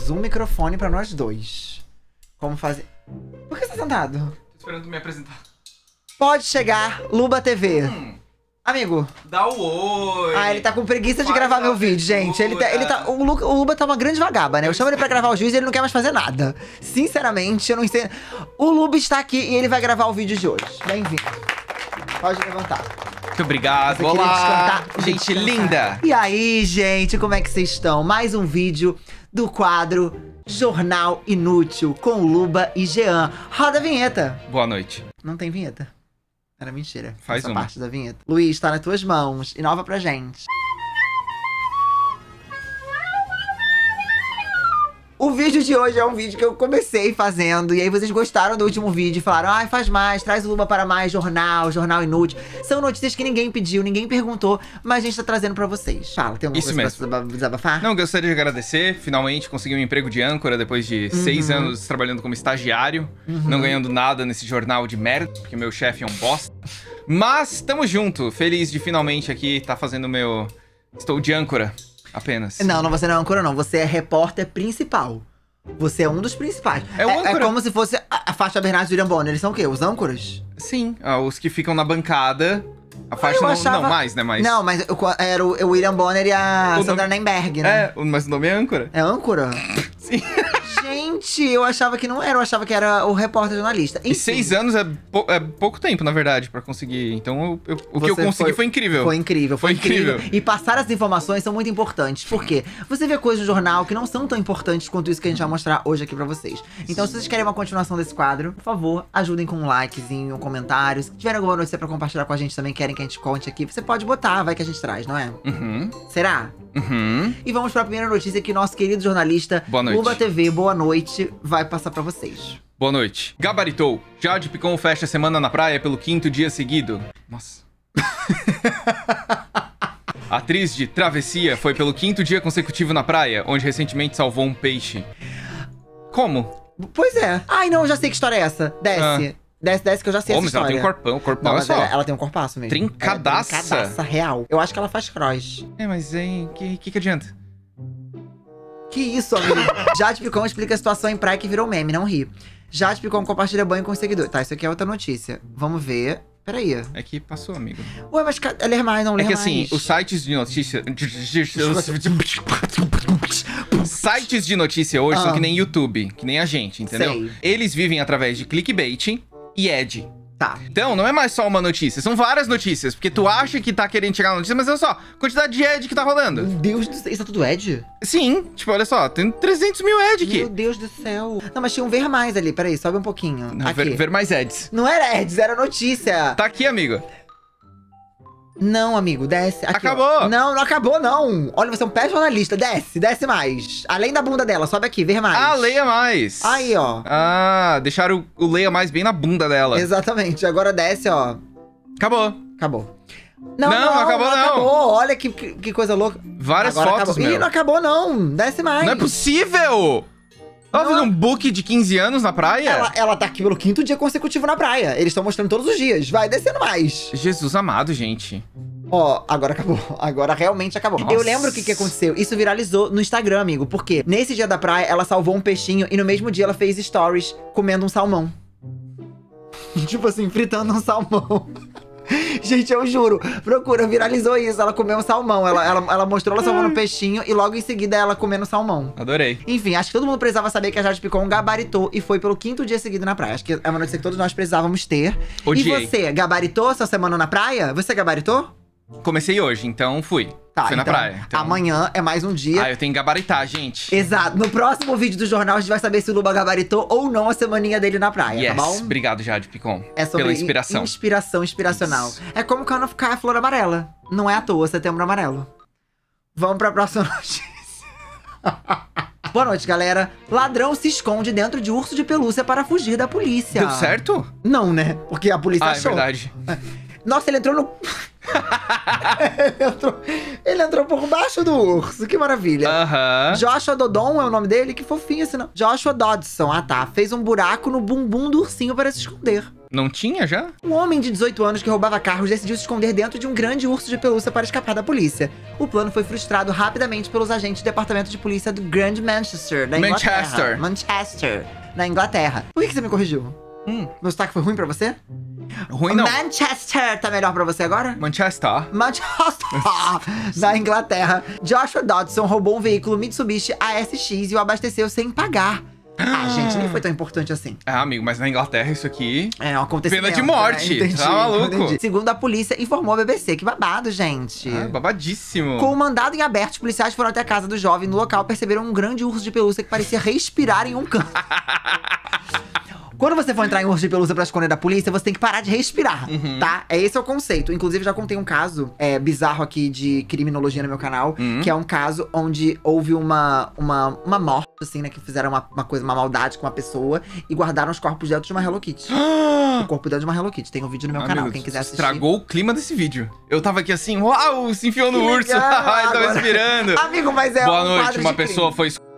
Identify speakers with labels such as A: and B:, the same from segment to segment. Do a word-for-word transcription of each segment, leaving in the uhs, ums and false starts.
A: temos um microfone pra nós dois. Como fazer... Por que você tá sentado?
B: Tô esperando me apresentar.
A: Pode chegar, Luba T V.
B: Hum.
A: Amigo.
B: Dá o oi.
A: Ah, ele tá com preguiça de
B: Faz
A: gravar
B: a
A: meu vídeo, gente. Ele tá, ele tá, o, Lu, o Luba tá uma grande vagaba, né? Eu chamo ele pra gravar os vídeos e ele não quer mais fazer nada. Sinceramente, eu não sei. O Luba está aqui e ele vai gravar o vídeo de hoje. Bem-vindo. Pode levantar.
B: Muito obrigado.
A: Você queria
B: Olá,
A: descantar?
B: gente
A: Descansar.
B: linda.
A: E aí, gente, como é que vocês estão? Mais um vídeo do quadro Jornal Inútil com Luba e Jean. Roda a vinheta.
B: Boa noite.
A: Não tem vinheta. Era mentira.
B: Faz
A: essa
B: uma.
A: parte da vinheta. Luiz, tá nas tuas mãos. Inova pra gente. O vídeo de hoje é um vídeo que eu comecei fazendo. E aí vocês gostaram do último vídeo e falaram: ai, faz mais, traz o Luba para mais, jornal, jornal inútil. São notícias que ninguém pediu, ninguém perguntou, mas a gente tá trazendo pra vocês. Fala, tem alguma
B: Isso
A: coisa
B: mesmo.
A: pra desabafar?
B: Não, gostaria de agradecer. Finalmente consegui um emprego de âncora depois de
A: Uhum.
B: seis anos trabalhando como estagiário.
A: Uhum.
B: Não ganhando nada nesse jornal de merda, porque meu chefe é um bosta. Mas tamo junto. Feliz de finalmente aqui estar fazendo meu... Estou de âncora, apenas.
A: Não, não, você não é âncora, não. Você é repórter principal. Você é um dos principais.
B: É o
A: é,
B: âncora.
A: é como se fosse a, a Faixa Bernardes e William Bonner. Eles são o quê? Os âncoras?
B: Sim, ah, os que ficam na bancada. A faixa
A: eu
B: não,
A: achava-
B: não mais, né? Mas...
A: Não, mas eu- era o, o William Bonner e a
B: O
A: Sandra
B: nome-
A: Nemberg, né?
B: É, o- mas o nome é âncora.
A: É âncora?
B: Sim.
A: Gente, eu achava que não era. Eu achava que era o repórter jornalista.
B: E
A: Enfim,
B: seis anos é, pou- é pouco tempo, na verdade, pra conseguir. Então, eu- eu- o que eu
A: Você
B: consegui
A: foi-
B: foi, incrível.
A: Foi incrível, foi,
B: Foi
A: incrível.
B: incrível.
A: E passar essas informações são muito importantes. Por quê? Você vê coisas no jornal que não são tão importantes quanto isso que a gente vai mostrar hoje aqui pra vocês. Então, se vocês querem uma continuação desse quadro, por favor, ajudem com um likezinho, um comentário. Se tiver alguma notícia pra compartilhar com a gente também, querem que a gente conte aqui, você pode botar, vai que a gente traz, não é?
B: Uhum,
A: Será?
B: uhum.
A: E vamos pra primeira notícia que nosso querido jornalista
B: Boa noite.
A: Luba T V, boa noite, vai passar pra vocês.
B: Boa noite. Gabaritou. Jade Picon fecha a semana na praia pelo quinto dia seguido. Nossa. A atriz de Travessia foi pelo quinto dia consecutivo na praia, onde recentemente salvou um peixe. Como?
A: Pois é. Ai, não, já sei que história é essa. Desce. Desce, desce, que eu já sei
B: Pô,
A: essa
B: mas ela
A: história.
B: tem um corpão. O corpão
A: Não,
B: é
A: mas
B: só.
A: ela, ela tem um corpaço mesmo.
B: Trincadaça.
A: Ela é trincadaça real. Eu acho que ela faz cross.
B: É, mas aí, que, que que adianta?
A: Que isso, amigo? Jade Picon explica a situação em praia que virou meme, não ri. Jade Picon compartilha banho com seguidor. Tá, isso aqui é outra notícia. Vamos ver. Peraí.
B: É que passou, amigo.
A: Ué, mas ca- ler mais, não ler
B: É que
A: mais.
B: assim, os sites de notícia. Sites de notícia hoje
A: Ah.
B: são que nem YouTube, que nem a gente, entendeu?
A: Sei.
B: Eles vivem através de clickbait e ad.
A: Tá.
B: Então, não é mais só uma notícia, são várias notícias. Porque tu acha que tá querendo chegar na notícia, mas olha só, quantidade de ad que tá rolando.
A: Meu Deus do céu. Isso é tudo Ed?
B: Sim, tipo, olha só, tem trezentos mil ad aqui.
A: Meu Deus do céu. Não, mas tinha um ver mais ali. Peraí, sobe um pouquinho.
B: Não,
A: aqui.
B: ver, ver mais ads.
A: Não era Eds, era notícia.
B: Tá aqui, amigo.
A: Não, amigo, desce. Aqui, ó.
B: Acabou.
A: Não, não acabou, não. Olha, você é um pé jornalista. Desce, desce mais. Além da bunda dela, sobe aqui, ver mais.
B: Ah, leia mais.
A: Aí, ó.
B: Ah, deixaram o, o leia mais bem na bunda dela.
A: Exatamente. Agora desce, ó.
B: Acabou.
A: Acabou.
B: Não, não acabou, não.
A: acabou. Olha que, que, que coisa louca.
B: Várias
A: Agora
B: fotos,
A: acabou.
B: meu.
A: Ih, não acabou, não. Desce mais.
B: Não é possível! Ela fez
A: Não.
B: um book de quinze anos na praia?
A: Ela, ela tá aqui pelo quinto dia consecutivo na praia. Eles estão mostrando todos os dias. Vai descendo mais.
B: Jesus amado, gente.
A: Ó, agora acabou. Agora realmente acabou.
B: Nossa.
A: Eu lembro o que, que aconteceu. Isso viralizou no Instagram, amigo. Por quê? Nesse dia da praia, ela salvou um peixinho e no mesmo dia ela fez stories comendo um salmão. Tipo assim, fritando um salmão. Gente, eu juro. Procura, viralizou isso. Ela comeu um salmão. Ela, ela, ela mostrou ela salvando um peixinho e logo em seguida ela comendo salmão.
B: Adorei.
A: Enfim, acho que todo mundo precisava saber que a Jade Picon gabaritou e foi pelo quinto dia seguido na praia. Acho que é uma notícia que todos nós precisávamos ter.
B: Odiei.
A: E você, gabaritou sua semana na praia? Você gabaritou?
B: Comecei hoje, então fui.
A: Tá,
B: fui na
A: então,
B: praia. Então...
A: amanhã é mais um dia.
B: Ah, eu tenho que gabaritar, gente.
A: Exato. No próximo vídeo do jornal, a gente vai saber se o Luba gabaritou ou não a semaninha dele na praia,
B: Yes,
A: tá bom?
B: obrigado, Jade Picon,
A: É sobre
B: pela inspiração.
A: in- inspiração, inspiracional.
B: Isso.
A: É como quando ficar a flor amarela. Não é à toa, setembro amarelo. Vamos pra próxima notícia. Boa noite, galera. Ladrão se esconde dentro de urso de pelúcia para fugir da polícia.
B: Deu certo?
A: Não, né? Porque a polícia
B: Ah, é
A: achou.
B: verdade.
A: Nossa, ele entrou no... ele, entrou... ele entrou por baixo do urso. Que maravilha.
B: Aham.
A: Joshua Dodon é o nome dele? Que fofinho esse não. Joshua Dodson, ah tá. Fez um buraco no bumbum do ursinho para se esconder.
B: Não tinha já?
A: Um homem de dezoito anos que roubava carros decidiu se esconder dentro de um grande urso de pelúcia para escapar da polícia. O plano foi frustrado rapidamente pelos agentes do departamento de polícia do Grand Manchester, da Inglaterra.
B: Manchester.
A: Manchester, na Inglaterra. Por que que você me corrigiu?
B: Hum.
A: Meu sotaque foi ruim pra você?
B: Ruim não.
A: Manchester tá melhor pra você agora?
B: Manchester.
A: Manchester, na Inglaterra. Joshua Dodson roubou um veículo Mitsubishi A S X e o abasteceu sem pagar. Ah, gente, nem foi tão importante assim.
B: Ah, amigo, mas na Inglaterra isso aqui...
A: É um acontecimento.
B: Pena de morte,
A: né? Entendi,
B: tá maluco?
A: entendi. Segundo a polícia, informou a B B C. Que babado, gente.
B: Ah, babadíssimo.
A: Com o mandado em aberto, os policiais foram até a casa do jovem. No local, perceberam um grande urso de pelúcia que parecia respirar em um canto. Quando você for entrar em urso de pelúcia pra esconder da polícia, você tem que parar de respirar,
B: uhum.
A: tá? É esse é o conceito. Inclusive, já contei um caso é, bizarro aqui de criminologia no meu canal,
B: uhum.
A: que é um caso onde houve uma, uma, uma morte, assim, né? Que fizeram uma, uma coisa, uma maldade com uma pessoa e guardaram os corpos dentro de uma Hello Kitty. O corpo dentro de uma Hello Kitty. Tem um vídeo no meu
B: Amigo,
A: canal, quem quiser assistir.
B: Estragou o clima desse vídeo. Eu tava aqui assim, uau, se enfiou no
A: Que
B: urso.
A: legal,
B: Ele tava
A: agora...
B: respirando.
A: Amigo, mas é
B: Boa
A: um
B: noite,
A: quadro
B: uma
A: de
B: pessoa
A: crime.
B: foi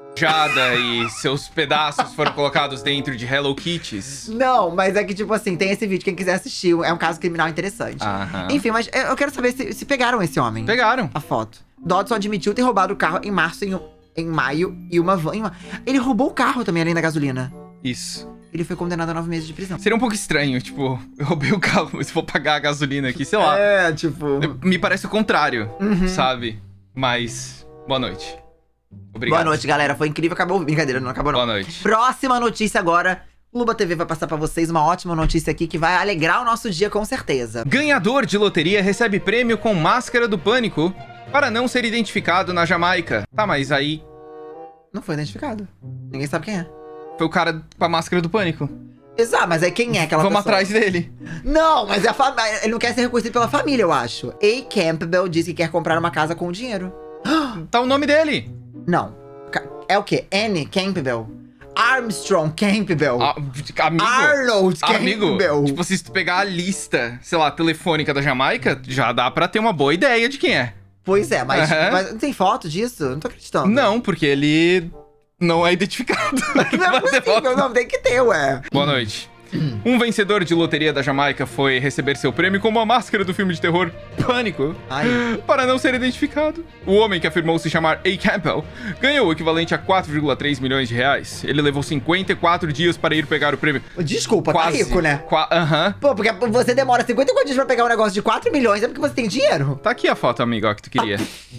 B: e seus pedaços foram colocados dentro de Hello Kitties.
A: Não, mas é que, tipo assim, tem esse vídeo, quem quiser assistir, é um caso criminal interessante.
B: Aham.
A: Enfim, mas eu eu quero saber se, se pegaram esse homem.
B: Pegaram.
A: A foto. Dodson admitiu ter roubado o carro em março, em, em maio, e uma van. em uma- Ele roubou o carro também, além da gasolina.
B: Isso.
A: Ele foi condenado a nove meses de prisão.
B: Seria um pouco estranho, tipo, eu roubei o carro, mas vou pagar a gasolina aqui, sei lá.
A: É, tipo...
B: Me parece o contrário,
A: Uhum.
B: sabe? Mas, boa noite. Obrigado.
A: Boa noite, galera. Foi incrível, acabou. Brincadeira, não acabou não.
B: Boa noite.
A: Próxima notícia agora. Luba T V vai passar pra vocês uma ótima notícia aqui que vai alegrar o nosso dia com certeza.
B: Ganhador de loteria recebe prêmio com máscara do pânico para não ser identificado na Jamaica. Tá, mas aí
A: Não foi identificado. Ninguém sabe quem é.
B: foi o cara com a máscara do pânico.
A: Exato, mas aí quem é aquela
B: Vamos
A: pessoa?
B: atrás dele.
A: Não, mas é a família. Ele não quer ser reconhecido pela família, eu acho. A. Campbell disse que quer comprar uma casa com dinheiro.
B: Tá o nome dele.
A: Não. Ca- É o quê? Anne Campbell? Armstrong Campbell?
B: Ah, amigo.
A: Arnold
B: Amigo,
A: Campbell?
B: tipo, se tu pegar a lista, sei lá, telefônica da Jamaica, já dá pra ter uma boa ideia de quem é.
A: Pois é, mas,
B: Aham.
A: mas não tem foto disso? Não tô acreditando.
B: Não, porque ele não é identificado.
A: Não é possível, não, tem que ter, ué.
B: Boa noite. Um vencedor de loteria da Jamaica foi receber seu prêmio com uma máscara do filme de terror Pânico,
A: Ai.
B: para não ser identificado. O homem, que afirmou se chamar A. Campbell, ganhou o equivalente a quatro vírgula três milhões de reais. Ele levou cinquenta e quatro dias para ir pegar o prêmio.
A: Desculpa,
B: Quase.
A: tá rico, né?
B: Qua- Aham.
A: Pô, porque você demora cinquenta e quatro dias pra pegar um negócio de quatro milhões, é porque você tem dinheiro?
B: Tá aqui a foto, amigo, ó, que tu queria.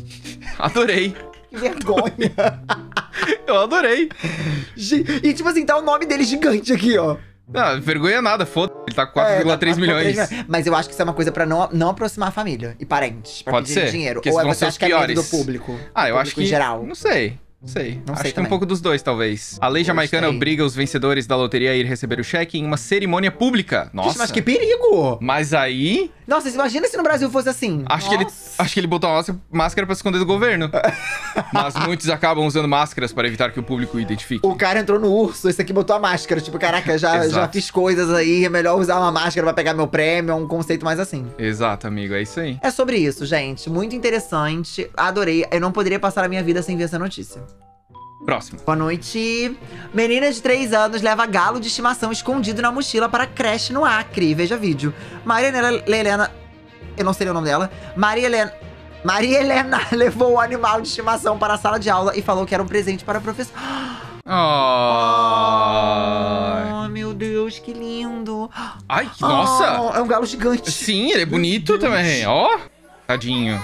B: Adorei.
A: Que vergonha.
B: Eu adorei.
A: Gi- E tipo assim, tá o nome dele gigante aqui, ó.
B: Não, vergonha nada, foda. Ele tá com quatro vírgula três
A: É, tá,
B: milhões.
A: quatro vírgula três. Mas eu acho que isso é uma coisa pra não, não aproximar a família e parentes. Pra
B: Pode
A: pedir
B: ser,
A: dinheiro.
B: porque
A: Ou é
B: vão
A: você
B: ser os
A: acha que é medo do
B: piores.
A: público?
B: Ah, eu
A: Do
B: acho
A: público
B: que...
A: em geral.
B: Não sei. Não sei.
A: Não
B: acho
A: sei
B: que um
A: também.
B: pouco dos dois, talvez. A lei jamaicana
A: Gostei.
B: obriga os vencedores da loteria a ir receber o cheque em uma cerimônia pública. Nossa.
A: Gente, mas que perigo!
B: Mas aí...
A: Nossa, imagina se no Brasil fosse assim.
B: Acho que, ele,
A: Nossa.
B: acho que ele botou uma máscara- máscara pra se esconder do governo. Mas muitos acabam usando máscaras para evitar que o público o identifique.
A: O cara entrou no urso, esse aqui botou a máscara. Tipo, caraca, já,
B: Exato.
A: já fiz coisas aí, é melhor usar uma máscara pra pegar meu prêmio. É um conceito mais assim.
B: Exato, amigo. É isso aí.
A: É sobre isso, gente. Muito interessante. Adorei. Eu não poderia passar a minha vida sem ver essa notícia.
B: Próximo.
A: Boa noite. Menina de três anos leva galo de estimação escondido na mochila para creche no Acre. Veja vídeo. Maria Helena... Helena eu não sei o nome dela. Maria Helena... Maria Helena levou o animal de estimação para a sala de aula e falou que era um presente para a professora.
B: Oh.
A: Oh, meu Deus, que lindo.
B: Ai, que nossa.
A: Oh, é um galo gigante.
B: Sim, ele é bonito também. Ó. Tadinho.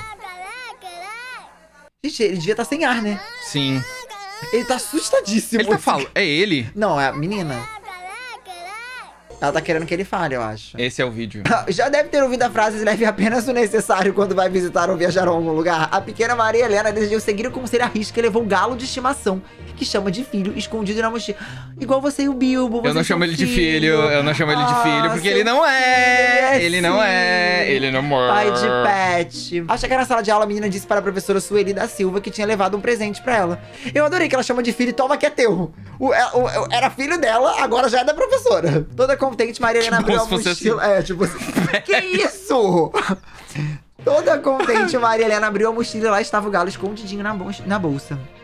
A: Gente, ele devia estar sem ar, né?
B: Sim.
A: Ele tá assustadíssimo.
B: Ele tá falando. É ele?
A: Não, é a menina. Ela tá querendo que ele fale, eu acho.
B: Esse é o vídeo.
A: Já deve ter ouvido a frase leve apenas o necessário quando vai visitar ou viajar a algum lugar. A pequena Maria Helena decidiu seguir o conselho à risca e levou um galo de estimação, que chama de filho, escondido na mochila. Igual você e o Bilbo.
B: Eu
A: vocês
B: não
A: são
B: chamo ele de filho, eu não chamo ele de
A: Ah,
B: filho, porque
A: seu
B: ele não é.
A: filho,
B: Ele não é.
A: sim.
B: Ele não é.
A: Pai de pet. Ao chegar na sala de aula, a menina disse para a professora Sueli da Silva que tinha levado um presente pra ela. Eu adorei que ela chama de filho e toma que é teu. O, é- o- é- era filho dela, agora já é da professora. Toda contente, Maria Helena abriu
B: Como
A: a
B: se fosse
A: mochila. É, tipo assim. Que isso? Toda contente, Maria Helena abriu a mochila e lá estava o galo escondidinho na, bol- na bolsa.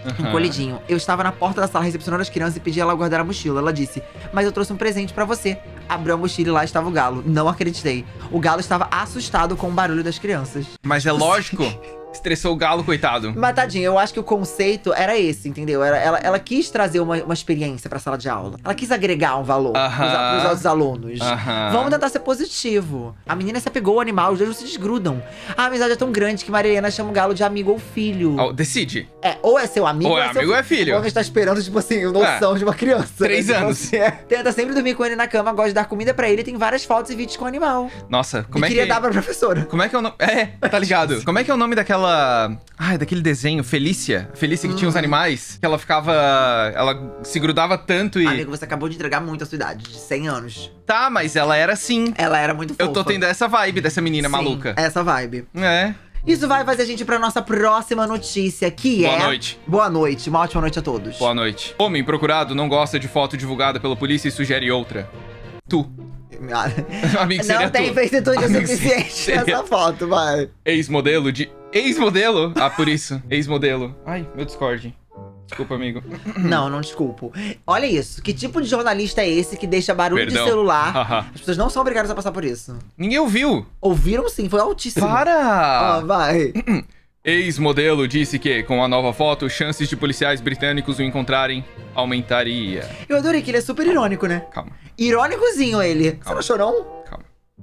A: Uhum. Encolhidinho. Eu estava na porta da sala recepcionando as crianças e pedi ela guardar a mochila. Ela disse, mas eu trouxe um presente pra você. Abriu a mochila e lá estava o galo. Não acreditei. O galo estava assustado com o barulho das crianças.
B: Mas é lógico. Estressou o galo, coitado.
A: Mas tadinho, eu acho que o conceito era esse, entendeu? Era, ela, ela quis trazer uma, uma experiência pra sala de aula. Ela quis agregar um valor
B: uh-huh.
A: pros, pros outros alunos.
B: Uh-huh.
A: Vamos tentar ser positivo. A menina se apegou ao animal, os dois não se desgrudam. A amizade é tão grande que Maria Helena chama o galo de amigo ou filho.
B: Oh, decide.
A: É, ou é seu amigo
B: ou é, é amigo ou é filho.
A: Ou a gente tá esperando, tipo assim, noção é. de uma criança.
B: Três
A: né?
B: anos.
A: Tipo assim, é. Tenta sempre dormir com ele na cama, gosta de dar comida pra ele, tem várias fotos e vídeos com o animal.
B: Nossa, como
A: e
B: é
A: queria
B: que...
A: dar pra professora.
B: Como é que é o nome... É, tá ligado. Como é que é o nome daquela... Ai, daquele desenho, Felícia. Felícia que hum. tinha os animais. Que ela ficava... Ela se grudava tanto e...
A: Amigo, você acabou de entregar muito a sua idade, de cem anos.
B: Tá, mas ela era assim.
A: Ela era muito fofa.
B: Eu tô tendo essa vibe dessa menina
A: Sim,
B: maluca.
A: essa vibe.
B: É.
A: Isso vai fazer a gente pra nossa próxima notícia, que
B: Boa
A: é...
B: Boa noite.
A: Boa noite. Uma ótima noite a todos.
B: Boa noite. Homem procurado não gosta de foto divulgada pela polícia e sugere outra. Tu. Amigo, seria
A: não tem
B: tu.
A: feitude
B: Amigo,
A: suficiente
B: seria...
A: nessa foto, vai.
B: Ex-modelo de... Ex-modelo? Ah, por isso. Ex-modelo. Ai, meu Discord. Desculpa, amigo.
A: Não, não desculpo. Olha isso. Que tipo de jornalista é esse que deixa barulho
B: Perdão.
A: de celular? As pessoas não são obrigadas a passar por isso.
B: Ninguém ouviu.
A: Ouviram sim, foi altíssimo.
B: Para!
A: Ó, vai.
B: Ex-modelo disse que, com a nova foto, chances de policiais britânicos o encontrarem aumentaria.
A: Eu adorei que ele é super irônico, né?
B: Calma.
A: Irônicozinho ele.
B: Calma.
A: Você não achou, não?
B: Calma.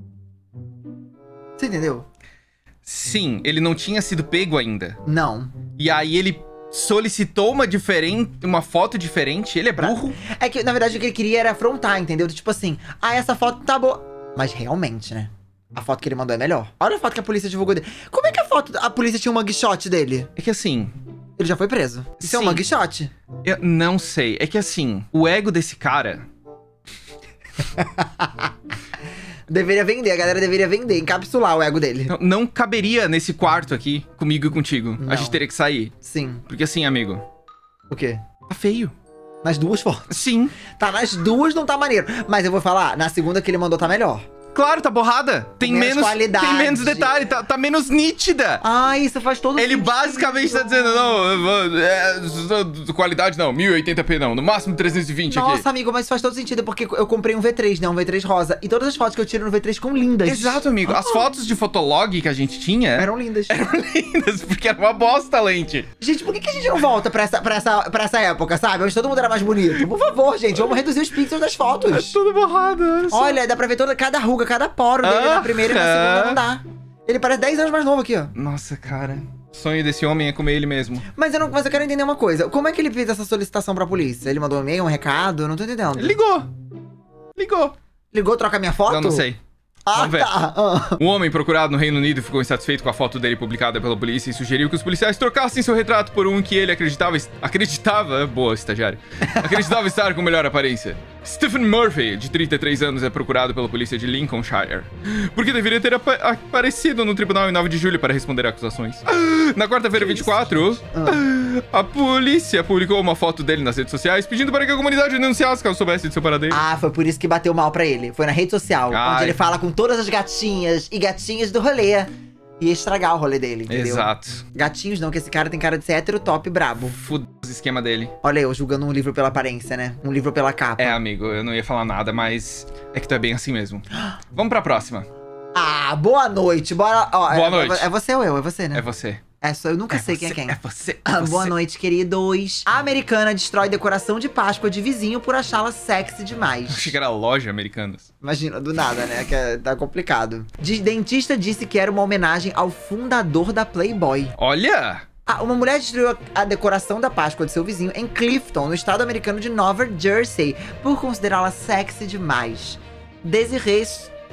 A: Você entendeu?
B: Sim, ele não tinha sido pego ainda.
A: Não.
B: E aí ele solicitou uma diferente, uma foto diferente. Ele é burro.
A: É que, na verdade, o que ele queria era afrontar, entendeu? Tipo assim, ah, essa foto tá boa. Mas realmente, né? A foto que ele mandou é melhor. Olha a foto que a polícia divulgou dele. Como é que a foto, a polícia tinha um mugshot dele?
B: É que assim...
A: Ele já foi preso. Isso
B: Sim.
A: é um mugshot?
B: Eu não sei. É que assim, o ego desse cara...
A: Deveria vender, a galera deveria vender, encapsular o ego dele.
B: Não, não caberia nesse quarto aqui, comigo e contigo.
A: Não.
B: A gente teria que sair.
A: Sim.
B: Porque assim, amigo...
A: O quê?
B: Tá feio.
A: Nas duas fotos.
B: Sim.
A: Tá, nas duas não tá maneiro. Mas eu vou falar, na segunda que ele mandou tá melhor.
B: Claro, tá borrada. Tem
A: menos
B: menos,
A: qualidade.
B: tem menos detalhe, tá, tá menos nítida.
A: Ah, isso faz todo
B: Ele
A: sentido.
B: basicamente tá dizendo, não, eu vou- é, qualidade não, mil e oitenta p não, no máximo trezentos e vinte aqui.
A: Nossa, amigo, mas faz todo sentido, porque eu comprei um V três, né? Um V três rosa. E todas as fotos que eu tiro no V três ficam lindas.
B: Exato, amigo. As
A: Ah.
B: fotos de fotolog que a gente tinha
A: Eram lindas.
B: eram lindas, porque era uma bosta, lente.
A: Gente, por que, que a gente não volta pra essa, pra, essa, pra essa época, sabe? Onde todo mundo era mais bonito. Por favor, gente, vamos reduzir os pixels das
B: É
A: fotos.
B: tudo borrado. olha só.
A: Olha, dá pra ver toda, cada ruga, cada poro dele na primeira e na
B: Ah,
A: segunda não dá. Ele parece dez anos mais novo aqui, ó.
B: Nossa, cara. O sonho desse homem é comer ele mesmo.
A: Mas eu, não, mas eu quero entender uma coisa. Como é que ele fez essa solicitação pra polícia? Ele mandou um e-mail, um recado? Eu não tô entendendo.
B: Ligou. Ligou.
A: Ligou, troca minha foto?
B: Eu não sei.
A: Ah,
B: Vamos ver.
A: tá. Ah.
B: Um homem procurado no Reino Unido ficou insatisfeito com a foto dele publicada pela polícia e sugeriu que os policiais trocassem seu retrato por um que ele acreditava... Acreditava... Boa, estagiário. Acreditava estar com melhor aparência. Stephen Murphy, de trinta e três anos, é procurado pela polícia de Lincolnshire, porque deveria ter apa aparecido no tribunal em nove de julho para responder a acusações. Na quarta-feira, vinte e quatro,
A: Ah.
B: a polícia publicou uma foto dele nas redes sociais pedindo para que a comunidade o denunciasse caso soubesse de seu paradeiro.
A: Ah, foi por isso que bateu mal pra ele. Foi na rede social,
B: Ai.
A: onde ele fala com todas as gatinhas e gatinhas do rolê. Ia estragar o rolê dele, entendeu?
B: Exato.
A: Gatinhos não, que esse cara tem cara de ser hétero top brabo.
B: Fudeu o esquema dele.
A: Olha eu julgando um livro pela aparência, né? Um livro pela capa.
B: É, amigo, eu não ia falar nada, mas é que tu é bem assim mesmo. Vamos pra próxima.
A: Ah, boa noite. Bora. Ó,
B: Boa
A: é,
B: noite.
A: É você ou eu? É você, né?
B: É você.
A: É só, eu nunca
B: É
A: sei
B: você,
A: quem é quem.
B: É você. É
A: Ah,
B: você.
A: boa noite, queridos. A americana destrói decoração de Páscoa de vizinho por achá-la sexy demais.
B: Achei que era loja Americanas.
A: Imagina, do nada, né? Que é, tá complicado. De dentista disse que era uma homenagem ao fundador da Playboy.
B: Olha!
A: Ah, uma mulher destruiu a, a decoração da Páscoa de seu vizinho em Clifton, no estado americano de Nova Jersey, por considerá-la sexy demais. Desiree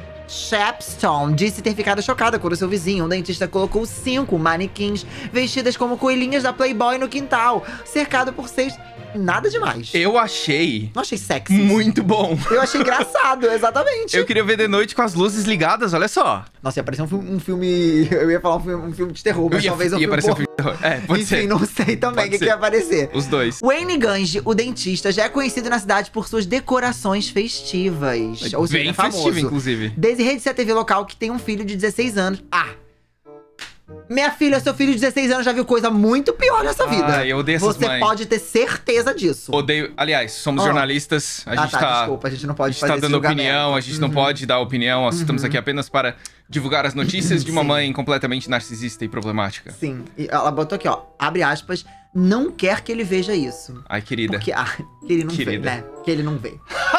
A: Shepstone disse ter ficado chocada quando seu vizinho, um dentista, colocou cinco manequins vestidas como coelhinhas da Playboy no quintal, cercado por seis... Nada demais.
B: Eu achei
A: Não achei sexy.
B: muito bom.
A: Eu achei engraçado, exatamente.
B: Eu queria ver de noite com as luzes ligadas, olha só.
A: Nossa, ia parecer um filme, um filme... Eu ia falar um filme, um filme de terror, mas
B: Eu ia,
A: talvez um
B: ia
A: filme
B: parecer um
A: pornô.
B: filme de terror. É, pode
A: Enfim,
B: ser.
A: não sei também
B: Pode
A: o que,
B: ser.
A: que ia aparecer.
B: Os dois.
A: Wayne Gange, o dentista, já é conhecido na cidade por suas decorações festivas. Ou seja,
B: Bem
A: é famoso.
B: festivo, inclusive.
A: Desde rede C T V local que tem um filho de dezesseis anos. Ah! Minha filha, seu filho de dezesseis anos já viu coisa muito pior nessa vida.
B: Ai, eu odeio essas
A: Você
B: mães.
A: pode ter certeza disso.
B: Odeio. Aliás, somos
A: Oh.
B: jornalistas. A
A: Ah,
B: gente
A: tá,
B: tá.
A: desculpa, a gente não pode
B: A gente
A: fazer
B: tá
A: esse
B: dando
A: julgamento.
B: opinião, a gente não
A: Uhum.
B: pode dar opinião. Nós estamos aqui apenas para divulgar as notícias de uma
A: Sim.
B: mãe completamente narcisista e problemática.
A: Sim, e ela botou aqui, ó, abre aspas, não quer que ele veja isso.
B: Ai, querida.
A: Porque, ah, que ele não
B: Querida.
A: vê, né? Que ele não vê.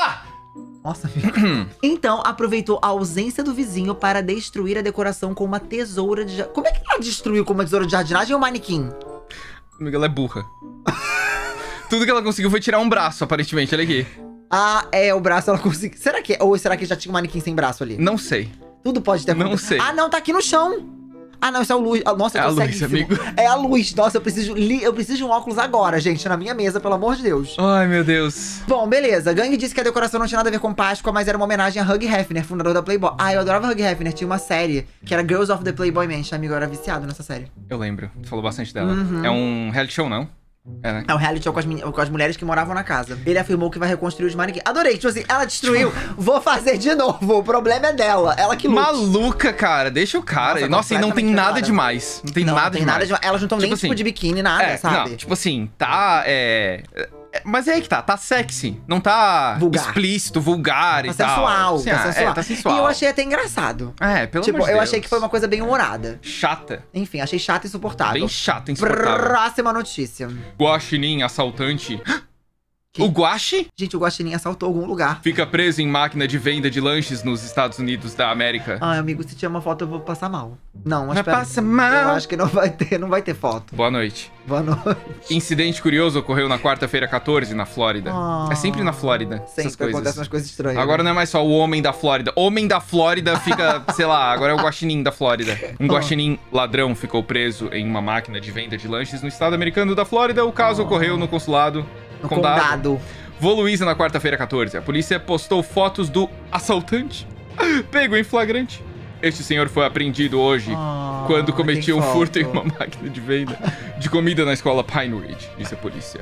A: Nossa, amigo. Então, aproveitou a ausência do vizinho para destruir a decoração com uma tesoura de... ja- Como é que ela destruiu com uma tesoura de jardinagem ou um manequim?
B: Amiga, ela é burra. Tudo que ela conseguiu foi tirar um braço, aparentemente. Olha aqui.
A: Ah, é, o braço ela conseguiu... Será que... Ou será que já tinha um manequim sem braço ali?
B: Não sei.
A: Tudo pode ter
B: Não
A: acontecido.
B: sei.
A: Ah, não, tá aqui no chão. Ah, não, isso é o luz. Ah, nossa, eu
B: É
A: tô
B: a luz,
A: ceguíssimo.
B: amigo.
A: É a luz. Nossa, eu preciso, li... eu preciso de um óculos agora, gente, na minha mesa, pelo amor de Deus.
B: Ai, meu Deus.
A: Bom, beleza. Gang disse que a decoração não tinha nada a ver com Páscoa, mas era uma homenagem a Hugh Hefner, fundador da Playboy. Ah, eu adorava Hugh Hefner. Tinha uma série que era Girls of the Playboy Mansion. Amigo, eu era viciado nessa série.
B: Eu lembro. Tu falou bastante dela.
A: Uhum.
B: É um reality show, não? É, né?
A: É um reality show com as, meni- com as mulheres que moravam na casa. Ele afirmou que vai reconstruir os manequins. Adorei, tipo assim, ela destruiu, vou fazer de novo. O problema é dela, ela que lute.
B: Maluca, cara. Deixa o cara.
A: Nossa,
B: Nossa, e não tem
A: completamente
B: nada
A: errada.
B: demais. Não tem
A: não,
B: nada
A: não tem
B: demais.
A: nada demais. Elas não estão
B: Tipo
A: nem,
B: assim,
A: tipo, de biquíni, nada,
B: É,
A: sabe?
B: não, tipo assim, tá, é... é- Mas é aí que tá, tá sexy. Não tá
A: Vulgar.
B: explícito, vulgar
A: Tá
B: e tal.
A: sensual,
B: Assim,
A: tá
B: ah,
A: sensual.
B: É, tá sensual.
A: E eu achei até engraçado.
B: É, pelo
A: tipo,
B: amor de
A: eu
B: Deus.
A: achei que foi uma coisa bem humorada.
B: Chata.
A: Enfim, achei chata e insuportável.
B: Bem chata, insuportável.
A: Próxima notícia.
B: Guaxinim assaltante.
A: Que-
B: O Guaxi
A: Gente, o Guaxinim assaltou algum lugar.
B: fica preso em máquina de venda de lanches nos Estados Unidos da América.
A: Ai, amigo, se tiver uma foto eu vou passar mal. Não, mas
B: Vai
A: pera.
B: passar mal.
A: Eu acho que não vai ter, não vai ter foto.
B: Boa noite.
A: Boa noite.
B: Incidente curioso ocorreu na quarta-feira quatorze, na Flórida.
A: Ah.
B: É sempre na Flórida, essas
A: Sempre
B: coisas.
A: acontecem umas coisas estranhas.
B: Agora
A: né?
B: não é mais só o homem da Flórida. Homem da Flórida fica, sei lá, agora é o guaxinim da Flórida. Um
A: Ah.
B: guaxinim ladrão ficou preso em uma máquina de venda de lanches no estado americano da Flórida. O caso
A: Ah.
B: ocorreu no consulado
A: No
B: condado.
A: condado.
B: Voluísa na quarta-feira quatorze. A polícia postou fotos do assaltante pego em flagrante. Este senhor foi apreendido hoje
A: Ah,
B: quando cometia
A: tem
B: um furto em
A: foto.
B: uma máquina de venda de comida na escola Pine Ridge, disse a polícia.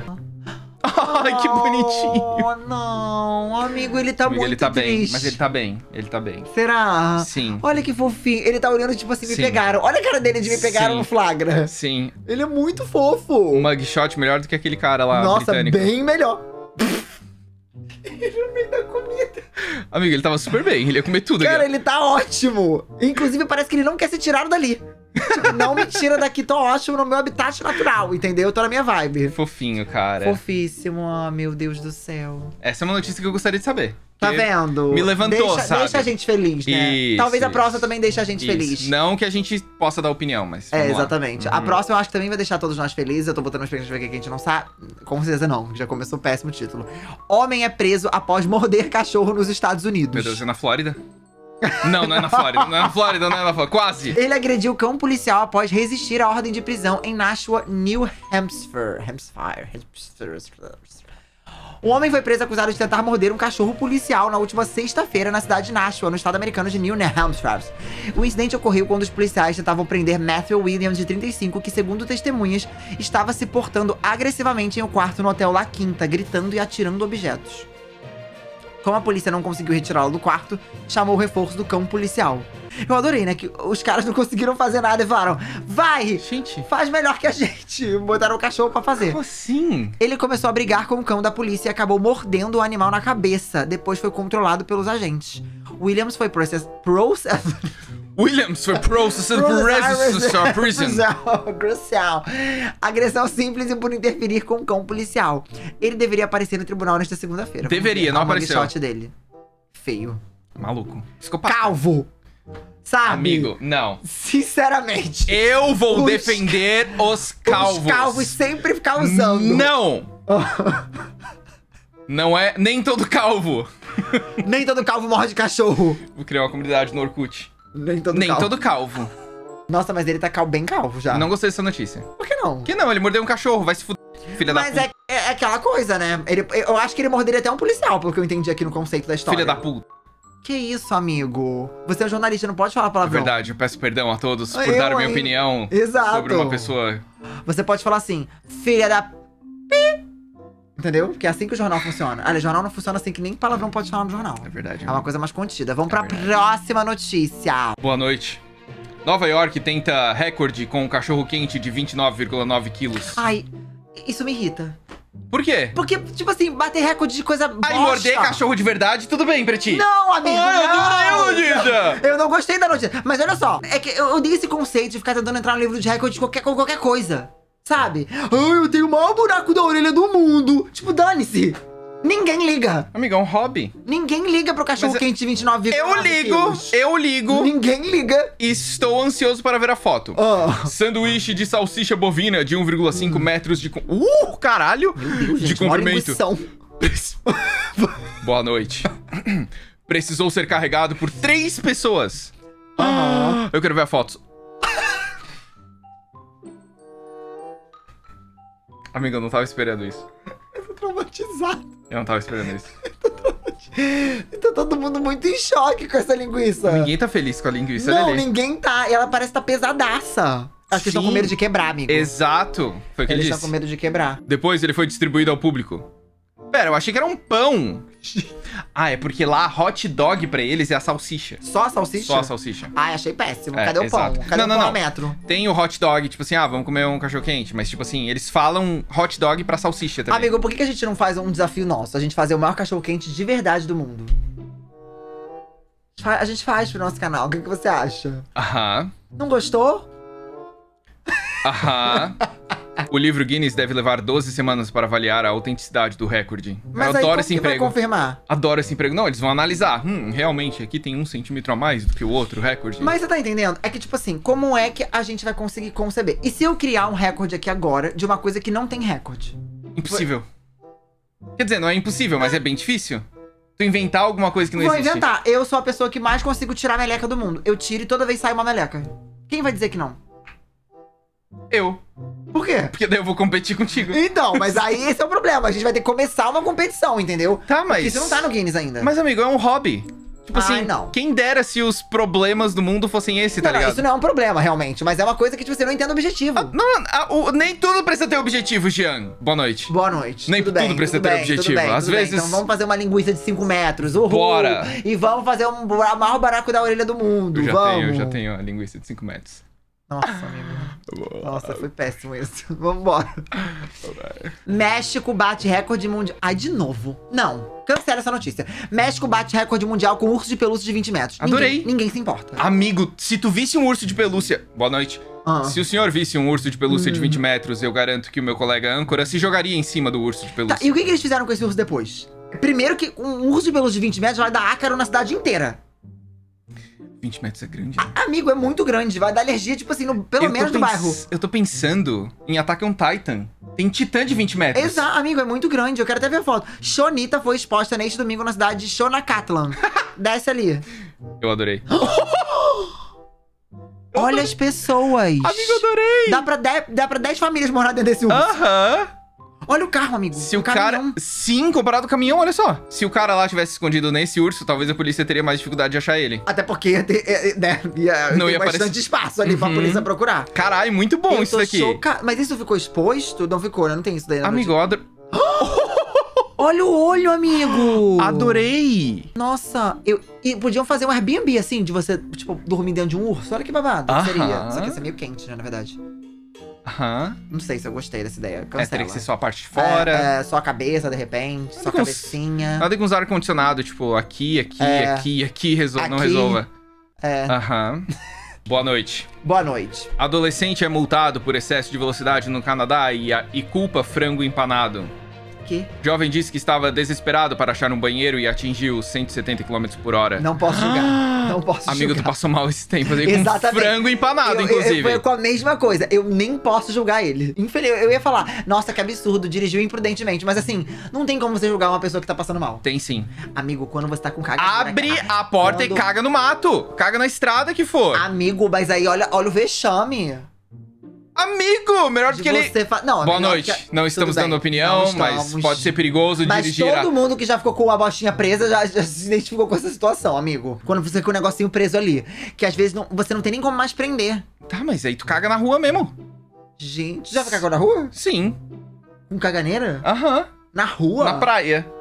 B: Ai, que bonitinho.
A: Oh, não, amigo, ele tá
B: Amigo,
A: muito
B: ele tá bem,
A: triste.
B: mas ele tá bem, ele tá bem.
A: Será?
B: Sim.
A: Olha que fofinho. Ele tá olhando, tipo assim, me
B: Sim.
A: pegaram. Olha a cara dele de me pegaram
B: Sim.
A: no flagra.
B: Sim,
A: Ele é muito fofo.
B: um mugshot melhor do que aquele cara lá
A: Nossa,
B: britânico.
A: bem melhor. Ele no meio da comida.
B: Amigo, ele tava super bem, ele ia comer tudo.
A: Cara,
B: aqui,
A: ele tá ótimo. Inclusive, parece que ele não quer ser tirado dali. Tipo, não me tira daqui, tô ótimo no meu habitat natural, entendeu? Eu tô na minha
B: ó.
A: vibe.
B: Fofinho, cara.
A: Fofíssimo, oh, meu Deus do céu.
B: Essa é uma notícia que eu gostaria de saber.
A: Tá
B: Porque-
A: vendo?
B: me levantou,
A: deixa,
B: sabe?
A: Deixa a gente feliz, né?
B: Isso,
A: Talvez a
B: isso.
A: próxima também deixe a gente
B: Isso.
A: feliz.
B: Não que a gente possa dar opinião, mas.
A: É,
B: vamos lá.
A: exatamente. A
B: Uhum.
A: próxima eu acho que também vai deixar todos nós felizes. Eu tô botando uma expectativa aqui que a gente não sabe. Com certeza não, já começou o péssimo título. Homem é preso após morder cachorro nos Estados Unidos.
B: Meu Deus, é na Flórida? Não, não é na Flórida. Não é na Flórida, não é na Flórida. Quase.
A: Ele agrediu cão policial após resistir à ordem de prisão em Nashua, New Hampshire. Hampshire. Hampshire. Um homem foi preso acusado de tentar morder um cachorro policial na última sexta-feira na cidade de Nashua, no estado americano de New Hampshire. O incidente ocorreu quando os policiais tentavam prender Matthew Williams, de trinta e cinco, que, segundo testemunhas, estava se portando agressivamente em um quarto no hotel La Quinta, gritando e atirando objetos. Como a polícia não conseguiu retirá-lo do quarto, chamou o reforço do cão policial. Eu adorei, né? Que os caras não conseguiram fazer nada e falaram: vai,
B: Gente,
A: faz melhor que a gente. Botaram o cachorro pra fazer.
B: como assim?
A: Ele começou a brigar com o cão da polícia e acabou mordendo o animal na cabeça. Depois foi controlado pelos agentes. Williams foi process... process...
B: Williams foi processed for resistance to prison.
A: Crucial. Agressão simples e por interferir com o cão policial. Ele deveria aparecer no tribunal nesta segunda-feira. Vamos
B: Deveria,
A: ver
B: não
A: a
B: apareceu.
A: mugshot dele. Feio.
B: Maluco. Psicopata.
A: Calvo. Sabe?
B: Amigo, não.
A: Sinceramente.
B: Eu vou
A: Os
B: defender os calvos.
A: Os calvos sempre ficam usando.
B: Não! Não é nem todo calvo.
A: Nem todo calvo morre de cachorro.
B: Vou criar uma comunidade no Orkut.
A: Nem todo
B: nem
A: calvo.
B: todo calvo.
A: Nossa, mas ele tá cal... bem calvo já.
B: Não gostei dessa notícia.
A: Por que não?
B: Que não, ele mordeu um cachorro, vai se fuder, filha da
A: Mas
B: puta.
A: é, é, é aquela coisa, né? Ele, eu acho que ele morderia até um policial, pelo que eu entendi aqui no conceito da história.
B: Filha da puta.
A: Que isso, amigo? Você é um jornalista, não pode falar
B: É
A: palavrão.
B: verdade, eu peço perdão a todos por
A: Eu,
B: dar a minha
A: hein?
B: opinião
A: Exato.
B: sobre uma pessoa.
A: Você pode falar assim, filha da... Pi. Entendeu? Porque é assim que o jornal funciona. Olha, o jornal não funciona assim que nem palavrão pode falar no jornal.
B: É verdade.
A: É uma coisa mais contida. Vamos
B: É
A: pra
B: verdade.
A: próxima notícia.
B: Boa noite. Nova York tenta recorde com um cachorro-quente de vinte e nove vírgula nove quilos.
A: Ai, isso me irrita.
B: Por quê?
A: Porque, tipo assim, bater recorde de coisa bosta.
B: Aí morder cachorro de verdade, tudo bem pra ti?
A: Não, amigo,
B: Ai,
A: não.
B: eu adorei a notícia.
A: Eu não gostei da notícia. Mas olha só, é que eu, eu dei esse conceito de ficar tentando entrar no livro de recorde de qualquer, qualquer coisa. Sabe? Ai, eu tenho o maior buraco da orelha do mundo. Tipo, dane-se. Ninguém liga.
B: Amigo, é um hobby.
A: Ninguém liga pro cachorro
B: Mas
A: quente de vinte e nove vírgula nove
B: Eu ligo,
A: quilos.
B: eu ligo.
A: Ninguém liga.
B: E estou ansioso para ver a foto.
A: Oh.
B: Sanduíche de salsicha bovina de um vírgula cinco hum. metros de... Com... Uh, caralho!
A: Meu Deus,
B: de
A: gente,
B: comprimento.
A: Preci...
B: Boa noite. Precisou ser carregado por três pessoas.
A: Uhum.
B: Eu quero ver a foto. Amiga, eu não tava esperando isso.
A: Eu tô traumatizado.
B: Eu não tava esperando isso.
A: Tá todo mundo muito em choque com essa linguiça.
B: Ninguém tá feliz com a linguiça,
A: Não,
B: Lelê.
A: ninguém tá. E ela parece tá pesadaça. Acho que eles estão com medo de quebrar, amigo.
B: Exato. Foi o que ele
A: Eles
B: disse.
A: estão com medo de quebrar.
B: Depois ele foi distribuído ao público. Pera, eu achei que era um pão. Ah, é porque lá hot dog pra eles é a salsicha.
A: Só a salsicha?
B: Só a salsicha.
A: Ai, achei péssimo.
B: É,
A: Cadê o
B: exato.
A: pão? Cadê
B: Não,
A: o
B: não,
A: pão
B: não.
A: ao metro?
B: Tem o hot dog, tipo assim, ah, vamos comer um cachorro quente. Mas tipo assim, eles falam hot dog pra salsicha também.
A: Amigo, por que que a gente não faz um desafio nosso? A gente fazer o maior cachorro quente de verdade do mundo. A gente faz pro nosso canal. O que que você acha?
B: Aham.
A: Não gostou?
B: Aham. O livro Guinness deve levar doze semanas para avaliar a autenticidade do recorde.
A: Mas
B: eu
A: aí
B: adoro
A: como
B: esse
A: que vai
B: emprego.
A: confirmar?
B: Adoro esse emprego. Não, eles vão analisar. Hum, realmente, aqui tem um centímetro a mais do que o outro recorde.
A: Mas você tá entendendo? É que, tipo assim, como é que a gente vai conseguir conceber? E se eu criar um recorde aqui agora de uma coisa que não tem recorde?
B: Impossível. Quer dizer, não é impossível, mas é bem difícil. Tu inventar alguma coisa que não
A: Vou
B: existe.
A: inventar. Eu sou a pessoa que mais consigo tirar a meleca do mundo. Eu tiro e toda vez sai uma meleca. Quem vai dizer que não?
B: Eu.
A: Por quê?
B: Porque daí eu vou competir contigo.
A: Então, mas aí esse é o problema. A gente vai ter que começar uma competição, entendeu?
B: Tá, mas...
A: Porque isso não tá no Guinness ainda.
B: Mas, amigo, é um hobby. Tipo
A: Ai,
B: assim,
A: não.
B: quem dera se os problemas do mundo fossem esse, tá
A: Não, não,
B: ligado?
A: isso não é um problema, realmente. Mas é uma coisa que, tipo, você não entende o objetivo.
B: Ah, não, a- o- nem tudo precisa ter objetivo, Jean. Boa noite.
A: Boa noite.
B: Nem
A: tudo
B: tudo
A: bem,
B: precisa
A: tudo
B: ter
A: bem,
B: objetivo.
A: tudo bem,
B: Às
A: tudo bem.
B: vezes-
A: Então vamos fazer uma linguiça de cinco metros. Uhul.
B: Bora.
A: E vamos fazer um bura- maior baraco da orelha do mundo.
B: Eu já
A: vamos.
B: tenho, eu já tenho a linguiça de cinco metros.
A: Nossa, amigo. Nossa, foi péssimo isso. Vambora. México bate recorde mundial. Ai, de novo. Não. Cancela essa notícia. México bate recorde mundial com urso de pelúcia de vinte metros.
B: Adorei.
A: Ninguém, ninguém se importa.
B: Amigo, se tu visse um urso de pelúcia... Boa noite.
A: Ah.
B: Se o senhor visse um urso de pelúcia
A: Hum.
B: de vinte metros, eu garanto que o meu colega âncora se jogaria em cima do urso de pelúcia.
A: Tá, e o que, que eles fizeram com esse urso depois? Primeiro que um urso de pelúcia de vinte metros vai dar ácaro na cidade inteira.
B: vinte metros é grande.
A: A- amigo, é muito grande. Vai dar alergia, tipo assim, no, pelo
B: Eu tô
A: menos no
B: pens-
A: bairro.
B: Eu tô pensando em Attack on Titan. Tem titã de vinte metros.
A: Exato, amigo, é muito grande. Eu quero até ver a foto. Shonita foi exposta neste domingo na cidade de Shonacatlan. Desce ali.
B: Eu adorei.
A: Olha as pessoas.
B: Amigo, eu adorei.
A: Dá pra, dez, dá pra dez famílias morar dentro desse urso.
B: Aham.
A: Olha o carro, amigo.
B: Se o
A: caminhão.
B: cara... Sim, comparado ao caminhão, olha só. Se o cara lá tivesse escondido nesse urso, talvez a polícia teria mais dificuldade de achar ele.
A: Até porque ia ter, é, é, né, ia,
B: Não
A: tem
B: ia
A: bastante
B: aparecer.
A: espaço ali pra
B: Uhum.
A: polícia procurar.
B: Caralho, muito bom
A: Eu
B: isso
A: tô
B: daqui.
A: choca- Mas isso ficou exposto? Não ficou, né? Não tem isso daí. na
B: Amigo, eu ador-
A: notícia. Olha o olho, amigo.
B: adorei.
A: Nossa, eu, e podiam fazer um Airbnb assim, de você, tipo, dormir dentro de um urso. Olha que babado.
B: Aham.
A: Seria. Só que ia ser meio quente, né, na verdade.
B: Aham.
A: Não sei se eu gostei dessa ideia.
B: É,
A: Cancela.
B: teria que ser só a parte de fora.
A: É, é, só a cabeça, de repente. Só a
B: com-
A: cabecinha.
B: Nada com usar ar-condicionado, tipo, aqui, aqui,
A: É.
B: aqui, aqui, resol... não
A: Aqui.
B: resolva.
A: É.
B: Aham. Boa noite.
A: Boa noite.
B: Adolescente é multado por excesso de velocidade no Canadá e, a- e culpa frango empanado.
A: Que?
B: Jovem disse que estava desesperado para achar um banheiro e atingiu cento e setenta quilômetros por hora.
A: Não posso julgar. Não posso
B: Amigo,
A: julgar.
B: tu passou mal esse tempo aí com
A: Exatamente.
B: frango empanado,
A: Eu- eu-
B: inclusive.
A: Foi com a mesma coisa. Eu nem posso julgar ele. Infeliz, eu ia falar, nossa, que absurdo, dirigiu imprudentemente. Mas assim, não tem como você julgar uma pessoa que tá passando mal.
B: Tem sim.
A: Amigo, quando você tá com caganeira,
B: Abre
A: cara,
B: a porta
A: quando-
B: e caga no mato. Caga na estrada que for.
A: Amigo, mas aí olha, olha o vexame.
B: Amigo, melhor do
A: De
B: que ele...
A: você fa... Não, é
B: Boa
A: melhor
B: noite.
A: que-
B: Não
A: Tudo
B: estamos
A: bem,
B: dando opinião,
A: não
B: mas
A: estamos.
B: pode ser perigoso
A: Mas
B: dirigir... a-
A: todo mundo que já ficou com a bostinha presa já, já se identificou com essa situação, amigo. Quando você fica com o negocinho preso ali. Que às vezes não- você não tem nem como mais prender.
B: Tá, mas aí tu caga na rua mesmo.
A: Gente, já cagou na rua?
B: Sim.
A: Com caganeira?
B: Aham.
A: Na rua?
B: Na praia.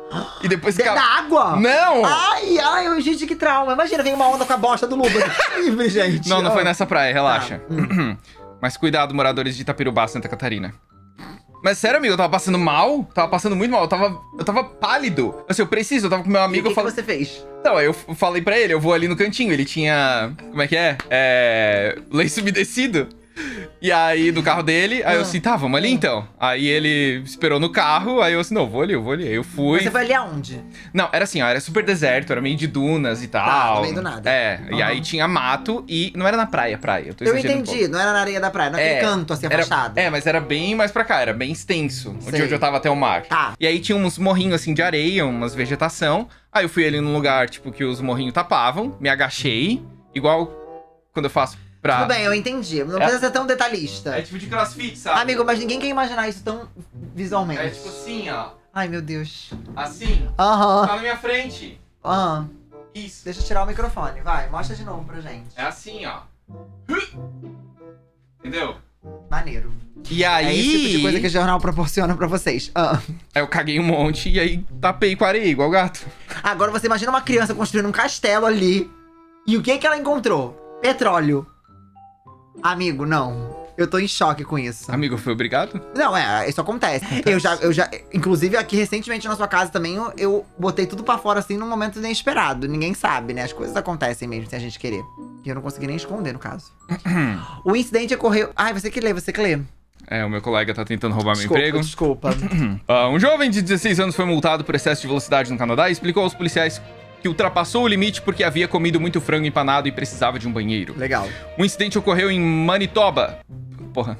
B: E depois...
A: Dentro
B: ca-
A: da água?
B: Não!
A: Ai, ai, gente, que trauma. Imagina, vem uma onda com a bosta do Luba. Livre, gente.
B: Não, não
A: Ah.
B: foi nessa praia, relaxa.
A: Tá.
B: Mas cuidado, moradores de Itapirubá, Santa Catarina. Mas sério, amigo, eu tava passando mal. Tava passando muito mal. Eu tava, eu tava pálido. Assim, eu preciso. Eu tava com meu
A: E
B: amigo.
A: o que,
B: eu falei...
A: que você fez?
B: Não, aí eu f- falei pra ele, eu vou ali no cantinho. Ele tinha... Como é que é? É... Lenço umedecido. E aí, do carro dele, aí eu
A: Ah.
B: assim, tá, vamos ali então. Aí ele esperou no carro, aí eu assim, não, vou ali, eu vou ali. Aí eu fui.
A: Você foi ali aonde?
B: Não, era assim, ó, era super deserto, era meio de dunas e tal.
A: Tá, no meio do nada.
B: É, e
A: Aham.
B: aí tinha mato e... Não era na praia, praia. Eu tô
A: Eu
B: exagerando um
A: entendi,
B: pouco.
A: não era na areia da praia, naquele
B: É,
A: canto, assim,
B: Era,
A: afastado.
B: é, mas era bem mais pra cá, era bem extenso. De
A: Sei.
B: onde eu tava até o mar.
A: Tá.
B: E aí tinha uns morrinhos assim de areia, umas vegetação. Aí eu fui ali num lugar, tipo, que os morrinhos tapavam, me agachei, igual quando eu faço pra...
A: Tudo bem, eu entendi. Não
B: É-
A: precisa ser tão detalhista.
B: É tipo de crossfit, sabe?
A: Amigo, mas ninguém quer imaginar isso tão visualmente.
B: É tipo assim, ó.
A: Ai, meu Deus.
B: Assim.
A: Aham.
B: Tá na minha frente.
A: Aham.
B: Isso.
A: Deixa eu tirar o microfone, vai. Mostra de novo pra gente.
B: É assim, ó. Entendeu?
A: Maneiro.
B: E aí...
A: É esse tipo de coisa que o jornal proporciona pra vocês. Ah.
B: Aí eu caguei um monte e aí tapei com areia, igual gato.
A: Agora você imagina uma criança construindo um castelo ali. E o que que ela encontrou? Petróleo. Amigo, não. Eu tô em choque com isso.
B: Amigo, foi obrigado?
A: Não, é, isso acontece. Eu já, eu já, inclusive aqui recentemente na sua casa também, eu, eu botei tudo pra fora assim num momento inesperado. Ninguém sabe, né? As coisas acontecem mesmo sem a gente querer. E eu não consegui nem esconder, no caso. O incidente ocorreu... Ai, você que lê, você que lê.
B: É, o meu colega tá tentando roubar meu
A: Desculpa,
B: emprego.
A: desculpa.
B: Ah, um jovem de dezesseis anos foi multado por excesso de velocidade no Canadá e explicou aos policiais que ultrapassou o limite porque havia comido muito frango empanado e precisava de um banheiro.
A: Legal.
B: O incidente ocorreu em Manitoba. Porra.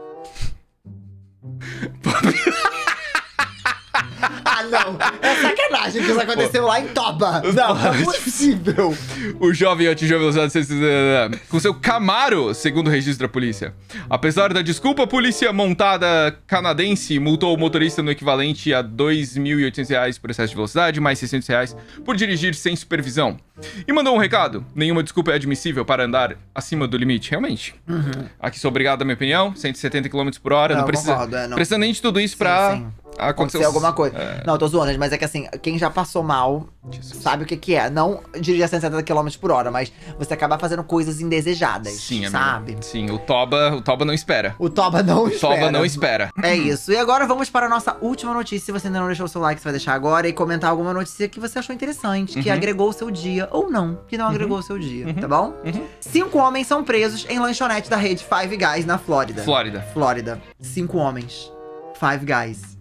A: Ah, não. É sacanagem que isso aconteceu lá em Toba. Não, não é possível.
B: O jovem atingiu a velocidade com seu Camaro, segundo o registro da polícia. Apesar da desculpa, a polícia montada canadense multou o motorista no equivalente a dois mil e oitocentos reais por excesso de velocidade, mais seiscentos reais por dirigir sem supervisão. E mandou um recado: nenhuma desculpa é admissível para andar acima do limite. Realmente.
A: Uhum.
B: Aqui sou obrigado, na minha opinião, cento e setenta quilômetros por hora. Não,
A: Não,
B: precisa,
A: concordo, é, não.
B: precisa nem de tudo isso pra...
A: Sim, sim.
B: Acontecer
A: Acontecer alguma coisa.
B: É.
A: Não, tô zoando, mas é que assim, quem já passou mal
B: Jesus.
A: sabe o que que é. Não dirigir a cento e setenta quilômetros por hora, mas você acabar fazendo coisas indesejadas,
B: Sim, amigo.
A: sabe?
B: Sim, o Toba, o Toba não espera.
A: O Toba não
B: O
A: espera.
B: Toba não espera.
A: É isso. E agora vamos para a nossa última notícia. Se você ainda não deixou o seu like, você vai deixar agora e comentar alguma notícia que você achou interessante, que
B: Uhum.
A: agregou o seu dia, ou não, que não agregou o seu dia, tá bom?
B: Uhum.
A: Cinco homens são presos em lanchonete da rede Five Guys na Flórida.
B: Flórida.
A: Flórida. Cinco homens. Five Guys.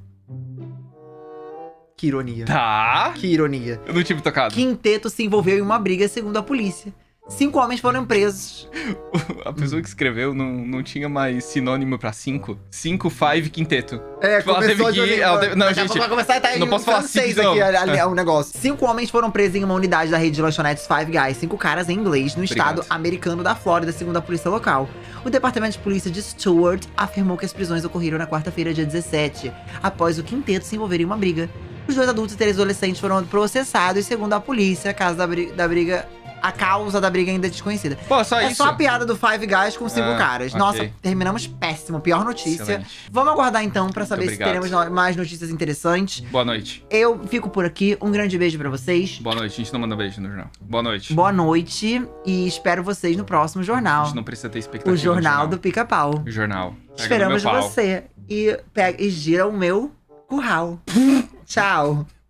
A: Que ironia.
B: Tá.
A: Que ironia.
B: Eu não tive tocado.
A: Quinteto se envolveu em uma briga, segundo a polícia. Cinco homens foram presos.
B: A pessoa que escreveu não, não tinha mais sinônimo pra cinco. Cinco, five, quinteto.
A: É,
B: Tipo, ela teve que ir- ela teve- não,
A: Daqui a
B: gente,
A: pouco vai começar a estar
B: não
A: em
B: posso falar
A: francês
B: cinco,
A: aqui,
B: não.
A: ali,
B: É.
A: é um negócio. Cinco homens foram presos em uma unidade da rede de lanchonetes Five Guys. Cinco caras em inglês, no
B: Obrigado.
A: estado americano da Flórida, segundo a polícia local. O departamento de polícia de Stewart afirmou que as prisões ocorreram na quarta-feira, dia dezessete, após o quinteto se envolver em uma briga. Os dois adultos e três adolescentes foram processados, segundo a polícia, a causa da briga, da briga a causa da briga ainda é desconhecida.
B: Pô, só
A: É
B: isso.
A: só a piada do Five Guys com cinco
B: Ah,
A: caras.
B: ok.
A: Nossa, terminamos péssimo. Pior notícia.
B: Excelente.
A: Vamos aguardar então pra saber se
B: obrigado.
A: teremos no- mais notícias interessantes.
B: Boa noite.
A: Eu fico por aqui. Um grande beijo pra vocês.
B: Boa noite. A gente não manda beijo no jornal. Boa noite.
A: Boa noite e espero vocês no próximo
B: A
A: jornal.
B: gente não precisa ter expectativa.
A: O
B: no
A: jornal do Pica-Pau.
B: O jornal. Pega no
A: Esperamos
B: meu pau.
A: você. E, pega, e gira o meu curral. Tchau.